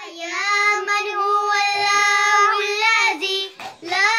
يا من هو الله الذي لا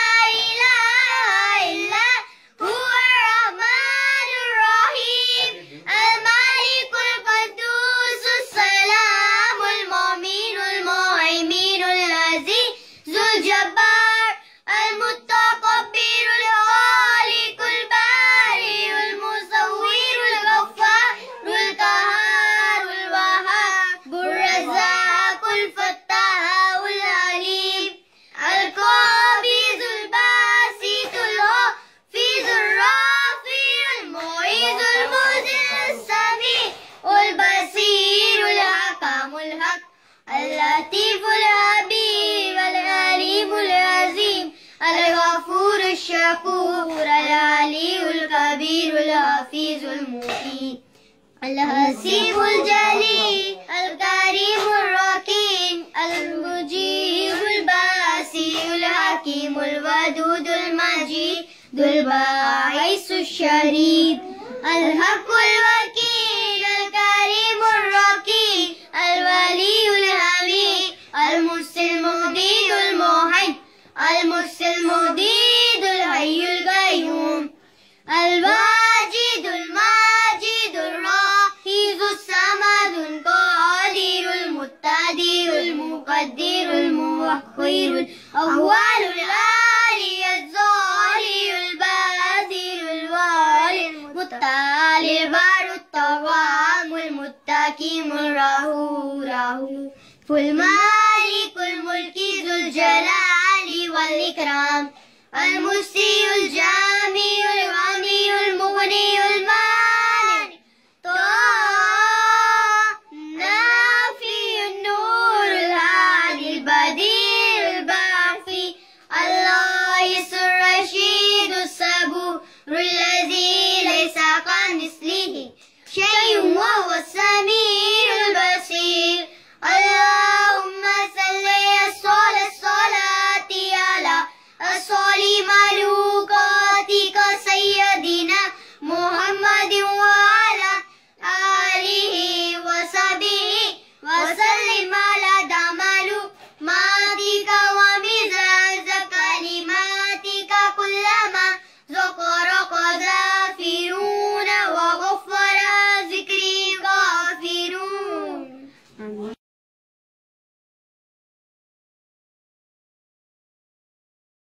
إله إلا هو الرحمن الرحيم الملك القدوس السلام المؤمن المهيمن العزيز ذو الجبار المتكبر الخالق البارئ المصور الغفار القهار الوهاب الرزاق الفتاح العليم القابض الباسط الحافظ الرافع المعيذ المذل السميع البصير الحكم الحق اللطيف الحبيب العليم العظيم الغفور الشكور العلي الكبير الحفيظ المبين الحسيب الجليل الكريم الرحيم المجيب الباسل الحكيم الودود المجيد ذو الباعث الشريف الحق الوكيل الكريم الرقيب الولي الحميد المحسن المهدي الموحد المحسن المهدي الحي القيوم الواجد الماجد الرحيم الصمد القادر المقتدر المقدر المؤخر الأول الآلي الظاهر الباطن الوالي المتعالي البار الطوام المتكيم الرهور المالك الملك ذو الجلال والإكرام المسيء الجامع الغني المغني المانع نافي النور الهادي البديع الباقي اللائس الرشيد الصبور الذي ليس كمثله شيء وهو السميع